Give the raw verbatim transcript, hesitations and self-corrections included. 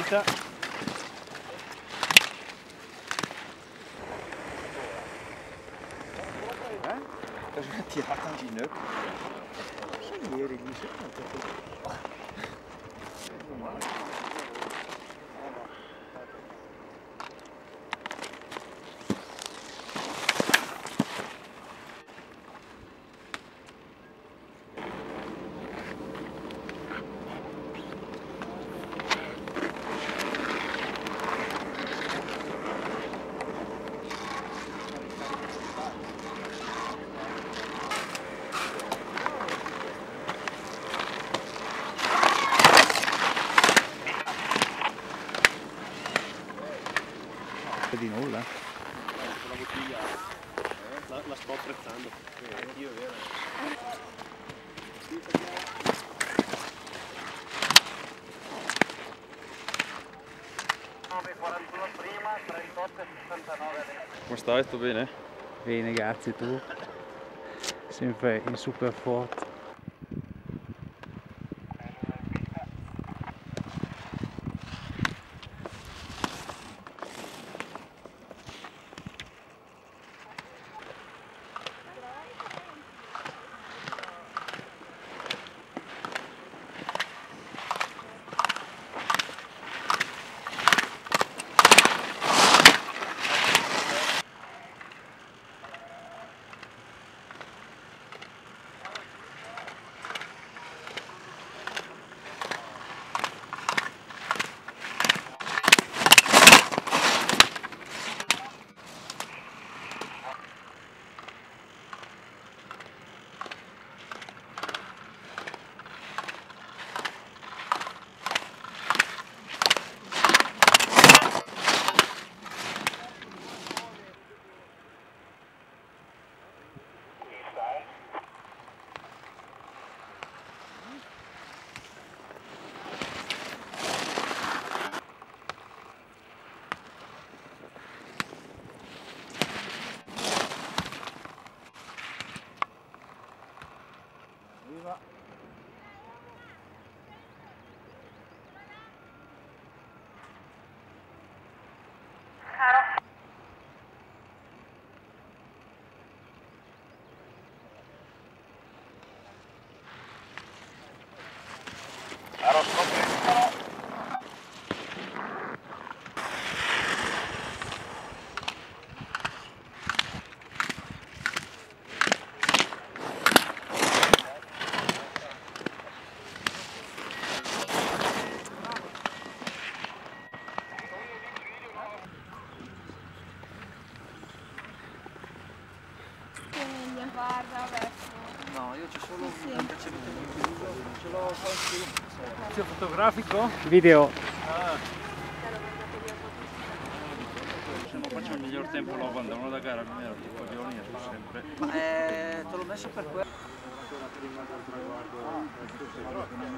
partita. Eh? Cosa ha tirato in ginocchio? Sì, ieri mi sembra. Di nulla. La bottiglia la, la sto apprezzando. Anch'io, è vero. nove quarantuno prima, trentotto e sessantanove adesso. Come stai? Sto bene? Bene, grazie, tu? Sempre in super forte. Guarda, vabbè. No, io c'ho solo Sì, un cacciavite, ce l'ho qua Sia fotografico? Video. Ah. Se non faccio il miglior tempo lo abbandano da gara, non era tipo coglioni, sempre. Ma eh, te l'ho messo per quello.